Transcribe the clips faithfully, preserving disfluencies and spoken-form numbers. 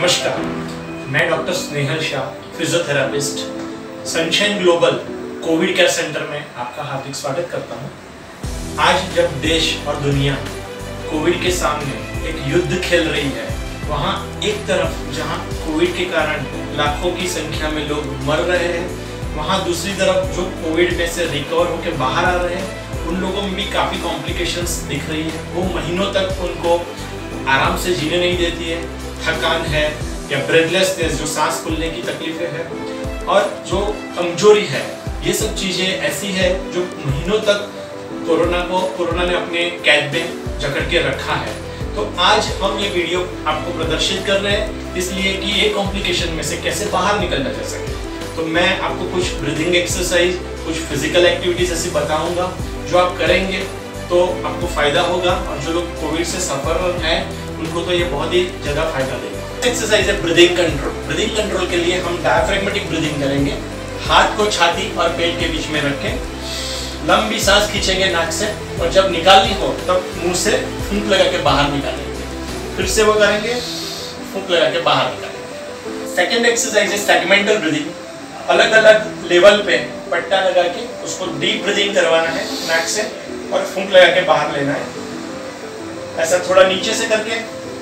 नमस्कार, मैं doctor Snehal Shah, physiotherapist, sunshine global covid care centre में आपका हार्दिक स्वागत करता हूं। आज जब देश और दुनिया कोविड के सामने एक युद्ध खेल रही है, वहां एक तरफ जहां कोविड के कारण लाखों की संख्या में लोग मर रहे हैं, वहां दूसरी तरफ जो कोविड में से रिकवर होकर बाहर आ रहे हैं, उन लोगों में भी काफ़ी कॉम्प्लिकेशंस दिख रही है। वो महीनों तक उनको आराम से जीने नहीं देती है, थकान है या ब्रेथलेसनेस, जो सांस फूलने की तकलीफें हैं, और जो कमजोरी है, ये सब चीज़ें ऐसी है जो महीनों तक कोरोना को कोरोना ने अपने कैद में जकड़ के रखा है। तो आज हम ये वीडियो आपको प्रदर्शित कर रहे हैं इसलिए कि ये कॉम्प्लिकेशन में से कैसे बाहर निकलना जा सके। तो मैं आपको कुछ ब्रीदिंग एक्सरसाइज, कुछ फिजिकल एक्टिविटीज ऐसी बताऊंगा जो आप करेंगे तो आपको फायदा होगा, और जो लोग कोविड से सफर हैं उनको तो ये बहुत ही ज़्यादा फायदा देगा। एक्सरसाइज है ब्रीदिंग कंट्रोल। ब्रीदिंग कंट्रोल के लिए हम डायफ्रेगमेटिक ब्रीदिंग करेंगे। हाथ को छाती और पेट के बीच में रखें, लंबी सांस खींचेंगे नाक से, और जब निकालनी हो तब मुंह से फूंक लगा के बाहर निकालेंगे। फिर से वो करेंगे, फूंक लगा के बाहर निकालेंगे। सेकेंड एक्सरसाइज है सेगमेंटल ब्रीदिंग। अलग अलग लेवल पे पट्टा लगा के उसको डीप ब्रीदिंग करवाना है नाक से, और फूंक लगा के बाहर लेना है। ऐसा थोड़ा नीचे से करके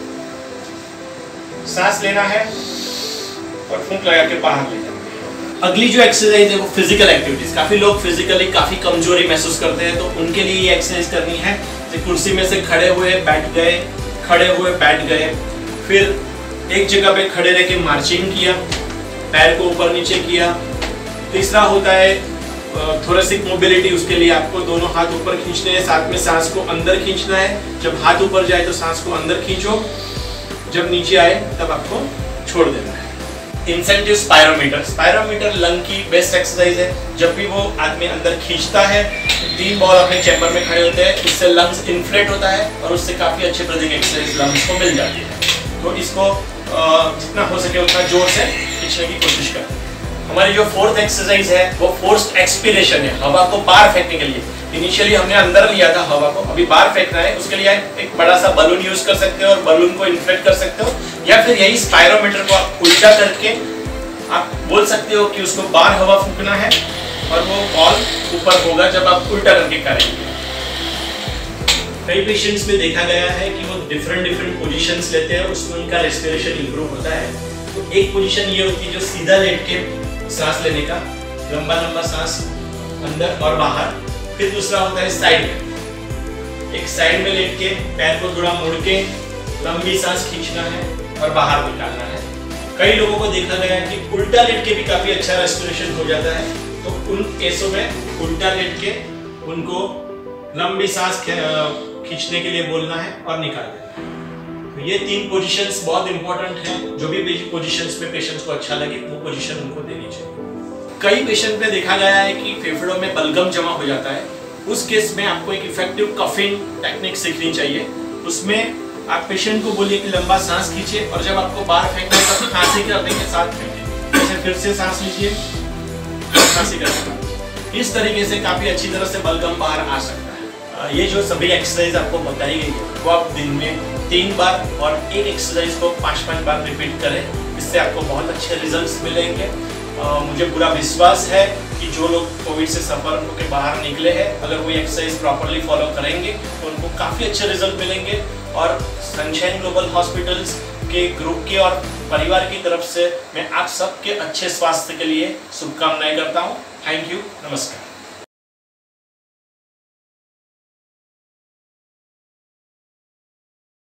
सांस लेना है और फूंक लगा के बाहर लेना है। अगली जो एक्सरसाइज है वो फिजिकल एक्टिविटीज। काफी लोग फिजिकली काफी कमजोरी महसूस करते हैं, तो उनके लिए ये एक्सरसाइज करनी है। तो कुर्सी में से खड़े हुए बैठ गए, खड़े हुए बैठ गए, फिर एक जगह पे खड़े रह के मार्चिंग किया, पैर को ऊपर नीचे किया। तीसरा होता है थोरेसिक मोबिलिटी। उसके लिए आपको दोनों हाथ ऊपर खींचने हैं, साथ में सांस को अंदर खींचना है। जब हाथ ऊपर जाए तो सांस को अंदर खींचो, जब नीचे आए तब आपको छोड़ देना है। Incentive spirometer. स्पायरोमीटर लंग की बेस्ट एक्सरसाइज है। जब भी वो आदमी अंदर खींचता है, तीन बॉल अपने चैम्बर में खड़े होते हैं, उससे लंग्स इन्फ्लेट होता है और उससे काफी अच्छी ब्रीदिंग एक्सरसाइज लंग्स को मिल जाती है। तो इसको जितना हो सके उतना जोर से खींचने की कोशिश करें। हमारी जो फोर्थ एक्सरसाइज है वो फोर्स्ड एक्सपीरेशन है, हवा को बाहर फेंकने के लिए। इनिशियली हमने अंदर लिया था हवा को, अभी बाहर फेंकना है। उसके लिए एक बड़ा सा बलून यूज कर सकते हो और बलून को इन्फ्लेट कर सकते हो, या फिर यही स्पायरोमीटर को आप उल्टा करके आप बोल सकते हो कि उसको बाहर हवा फूंकना है और वो बॉल ऊपर होगा जब आप उल्टा करके करेंगे। कई पेशेंट्स में देखा गया है कि वो डिफरेंट डिफरेंट पोजीशंस लेते हैं, उसमें उनका रेस्पिरेशन इंप्रूव होता है। तो एक पोजीशन ये होती है जो सीधा लेट के सांस लेने का, लंबा लंबा सांस अंदर और बाहर। फिर दूसरा होता है साइड में, एक साइड में लेट के पैर को थोड़ा मोड़ के लंबी सांस खींचना है और बाहर निकालना है। कई लोगों को देखा गया है कि उल्टा लेट के भी काफी अच्छा रेस्पिरेशन हो जाता है, तो उन केसों में उल्टा लेट के उनको लंबी सांस खींचने के लिए बोलना है और निकाल देना है। तो ये तीन पोजीशंस बहुत इंपॉर्टेंट हैं। जो भी पोजीशंस में पेशेंट्स को अच्छा लगे वो पोजीशन उनको देनी चाहिए। कई पेशेंट में देखा गया है कि फेफड़ों में बलगम जमा हो जाता है। उस केस में आपको एक इफेक्टिव कफिंग टेक्निक सीखनी चाहिए। उसमें आप पेशेंट को बोलिए कि लंबा सांस खींचे, और जब आपको बाहर फेंकना है तब खांसी करने के साथ फेंकें। जैसे फिर से सांस लीजिए, खांसी करने। इस तरीके से काफी अच्छी तरह से बलगम बाहर आ सकता है। ये जो सभी एक्सरसाइज आपको बताई गई है वो आप दिन में तीन बार और एक एक्सरसाइज को पाँच पाँच बार रिपीट करें। इससे आपको बहुत अच्छे रिजल्ट्स मिलेंगे। आ, मुझे पूरा विश्वास है कि जो लोग कोविड से सफर होकर बाहर निकले हैं, अगर वो एक्सरसाइज प्रॉपरली फॉलो करेंगे तो उनको काफ़ी अच्छे रिजल्ट मिलेंगे। और सनशाइन ग्लोबल हॉस्पिटल्स के ग्रुप के और परिवार की तरफ से मैं आप सबके अच्छे स्वास्थ्य के लिए शुभकामनाएं करता हूँ। थैंक यू, नमस्कार।